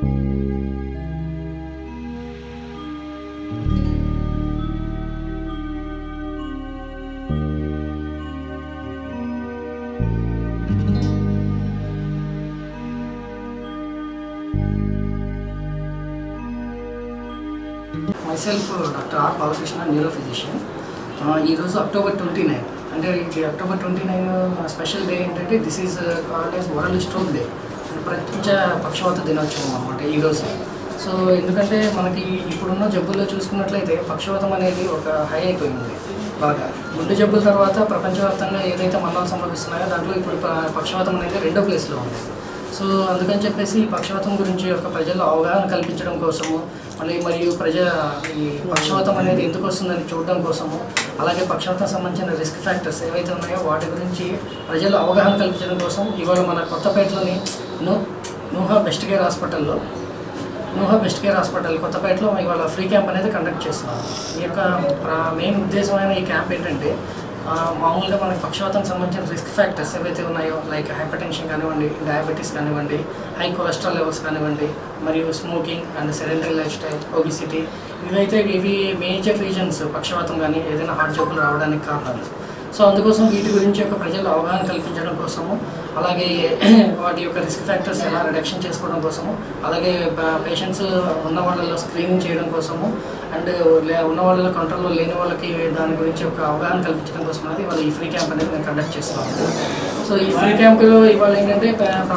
Myself, Dr. R. Balakrishna, neurophysician. ఈరోజు October 29 అంటే ఇది అక్టోబర్ 29 స్పెషల్ డే ఏంటంటే this is called as world stroke day, ప్రపంచ పక్షవాత దినోత్సవం అన్నమాట ఈరోజు. సో ఎందుకంటే మనకి ఇప్పుడున్న జబ్బుల్లో చూసుకున్నట్లయితే పక్షవాతం అనేది ఒక హై అయిపోయింది బాగా. గుండె జబ్బుల తర్వాత ప్రపంచవ్యాప్తంగా ఏదైతే మరణాలు సంభవిస్తున్నాయో దాంట్లో ఇప్పుడు పక్షవాతం అనేది రెండో ప్లేస్లో ఉంది. సో అందుకని చెప్పేసి ఈ పక్షవాతం గురించి ఒక ప్రజల్లో అవగాహన కల్పించడం కోసము, మరియు ఈ పక్షవాతం అనేది ఎందుకు వస్తుందని చూడడం కోసము, అలాగే పక్షవాతం సంబంధించిన రిస్క్ ఫ్యాక్టర్స్ ఏవైతే ఉన్నాయో వాటి గురించి ప్రజల్లో అవగాహన కల్పించడం కోసం ఇవాళ మన కొత్తపేటలోని నూహా బెస్ట్ కేర్ హాస్పిటల్ కొత్తపేటలో ఇవాళ ఫ్రీ క్యాంప్ అనేది కండక్ట్ చేస్తున్నాం. ఈ యొక్క మెయిన్ ఉద్దేశమైన ఈ క్యాంప్ ఏంటంటే మామూలుగా మనకి పక్షవాతానికి సంబంధించిన రిస్క్ ఫ్యాక్టర్స్ ఏవైతే ఉన్నాయో లైక్ హైపర్ టెన్షన్ కానివ్వండి, డయాబెటీస్ కానివ్వండి, హై కొలెస్ట్రాల్ లెవెల్స్ కానివ్వండి, మరియు smoking and sedentary lifestyle, obesity, ఇవి మేజర్ రీజన్స్ పక్షవాతం కానీ ఏదైనా హార్ట్ జబ్బులు రావడానికి కారణాలు. సో అందుకోసం వీటి గురించి ఒక ప్రజలు అవగాహన కల్పించడం కోసము, అలాగే వాటి యొక్క రిస్క్ ఫ్యాక్టర్స్ ఎలా రిడక్షన్ చేసుకోవడం కోసము, అలాగే పేషెంట్స్ ఉన్న వాళ్ళలో స్క్రీనింగ్ చేయడం కోసము, అండ్ ఉన్న వాళ్ళలో కంట్రోల్లో లేని వాళ్ళకి దాని గురించి ఒక అవగాహన కల్పించడం కోసం అనేది ఇవాళ ఈ ఫ్రీ క్యాంప్ అనేది మేము కండక్ట్ చేస్తున్నాము. సో ఈ ఫ్రీ క్యాంపులో ఇవాళ ఏంటంటే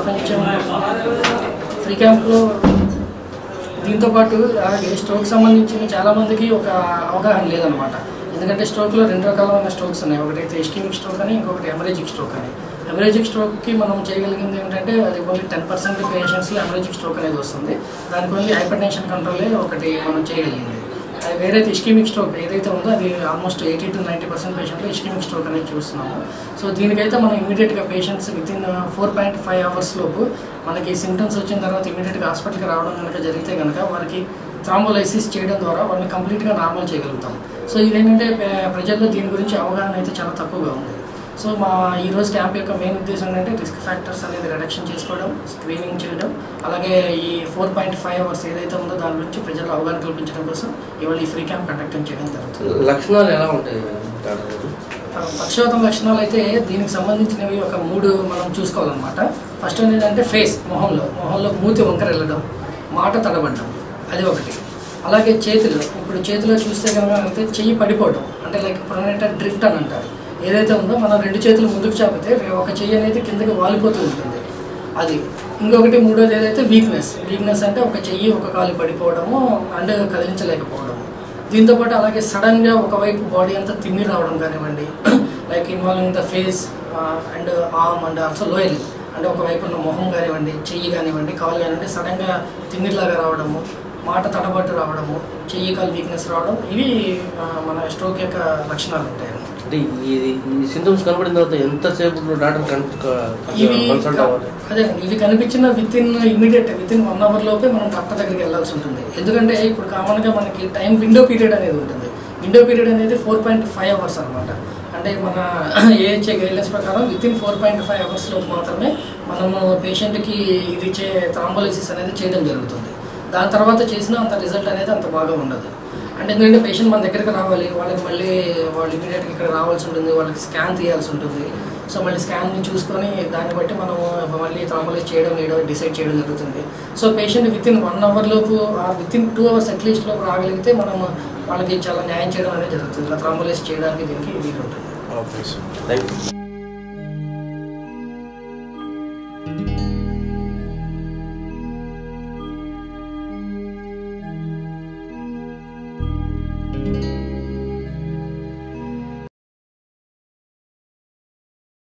ఫ్రీ క్యాంపులో దీంతోపాటు అలాగే స్ట్రోక్ సంబంధించిన చాలామందికి ఒక అవగాహన లేదనమాట. ఎందుకంటే స్ట్రోక్లో రెండు రకాలైన స్ట్రోక్స్ ఉన్నాయి. ఒకటైతే ఇస్కెమిక్ స్ట్రోక్ అని, ఇంకొకటి హెమరేజిక్ స్ట్రోక్ అని. హెమరేజిక్ స్ట్రోక్కి మనం చేయగలిగింది ఏంటంటే అది ఓన్లీ 10% పేషెంట్స్లో హెమరేజిక్ స్ట్రోక్ అనేది వస్తుంది. దానికి ఓన్లీ హైపర్ టెన్షన్ కంట్రోలే ఒకటి మనం చేయగలిగింది. అది వేరైతే ఇస్కెమిక్ స్ట్రోక్ ఏదైతే ఉందో అది ఆల్మోస్ట్ 80 to 90% పేషెంట్లో ఇస్కెమిక్ స్ట్రోక్ అనేది చూస్తున్నాము. సో దీనికైతే మనం ఇమీడియట్గా పేషెంట్స్ వితిన్ 4.5 hours లోపు మనకి సిమ్టమ్స్ వచ్చిన తర్వాత ఇమీడియట్గా హాస్పిటల్కి రావడం కనుక జరిగితే కనుక వారికి థ్రాంబోలైసిస్ చేయడం ద్వారా వాళ్ళని కంప్లీట్గా నార్మల్ చేయగలుగుతాం. సో ఇదేంటంటే ప్రజల్లో దీని గురించి అవగాహన అయితే చాలా తక్కువగా ఉంది. సో మా ఈరోజు క్యాంప్ యొక్క మెయిన్ ఉద్దేశం ఏంటంటే రిస్క్ ఫ్యాక్టర్స్ అనేది రిడక్షన్ చేసుకోవడం, స్క్రీనింగ్ చేయడం, అలాగే ఈ 4.5 hours ఏదైతే ఉందో దాని గురించి ప్రజల్లో అవగాహన కల్పించడం కోసం ఇవాళ ఈ ఫ్రీ క్యాంప్ కండక్ట్ చేయడం జరుగుతుంది. లక్షణాలు ఎలా ఉంటాయి? పక్షవాతం లక్షణాలు అయితే దీనికి సంబంధించినవి ఒక 3 మనం చూసుకోవాలన్నమాట. ఫస్ట్ ఏంటంటే మొహంలో మూతి వంకర వెళ్ళడం, మాట తడబడడం, అది ఒకటి. అలాగే ఇప్పుడు చేతిలో చూస్తే కనుక అయితే చెయ్యి పడిపోవడం, అంటే లైక్ ప్రొనేటర్ డ్రిఫ్ట్ అని అంటారు. ఏదైతే ఉందో మనం 2 చేతులు ముందుకు చాపితే ఒక చెయ్యి అనేది కిందకి వాలిపోతూ ఉంటుంది. అది ఇంకొకటి. మూడోది ఏదైతే వీక్నెస్ అంటే ఒక చెయ్యి ఒక కాలు పడిపోవడము అండ్ కదిలించలేకపోవడము. దీంతోపాటు అలాగే సడన్గా ఒకవైపు బాడీ అంతా తిమ్మిరి రావడం కానివ్వండి, like involving the face and arm and also lower lip, అంటే ఒకవైపు ఉన్న మొహం కానివ్వండి, చెయ్యి కానివ్వండి, కాలు కానివ్వండి సడన్గా తిమ్మిరిలాగా రావడము, మాట తడబట్టు రావడము, చెయ్యి కాలు వీక్నెస్ రావడం, ఇవి మన స్ట్రోక్ యొక్క లక్షణాలు ఉంటాయి. అంటే ఈ సింటమ్స్ కనబడిన తర్వాత ఎంతసేపు డాక్టర్ ఇవి కనిపించిన వితిన్ 1 hour లోపే మనం డాక్టర్ దగ్గరికి వెళ్ళాల్సి ఉంటుంది. ఎందుకంటే ఇప్పుడు కామన్గా మనకి టైం విండో పీరియడ్ అనేది ఉంటుంది. విండో పీరియడ్ అనేది 4.5 hours అనమాట. అంటే మన ఏహెచ్ఏ గైడ్లైన్స్ ప్రకారం వితిన్ 4.5 hours లోపు మాత్రమే మనము పేషెంట్కి ఇది థ్రాంబోలైసిస్ అనేది చేయడం జరుగుతుంది. దాని తర్వాత చేసిన అంత రిజల్ట్ అనేది అంత బాగా ఉండదు. అంటే ఎందుకంటే పేషెంట్ మన దగ్గరికి రావాలి, వాళ్ళు ఇమీడియట్గా ఇక్కడ రావాల్సి ఉంటుంది, వాళ్ళకి స్కాన్ తీయాల్సి ఉంటుంది. సో మళ్ళీ స్కాన్ని చూసుకొని దాన్ని బట్టి మనం మళ్ళీ థ్రాంబోలైజ్ చేయడం లేదో డిసైడ్ చేయడం జరుగుతుంది. సో పేషెంట్ వితిన్ 1 hour లోపు వితిన్ 2 hours అట్లీస్ట్ లోపు రాగలిగితే మనం వాళ్ళకి చాలా న్యాయం చేయడం అనేది జరుగుతుంది. ఇలా థ్రాంబోలైజ్ చేయడానికి దీనికి వీలు ఉంటుంది. Okay sir, thank you.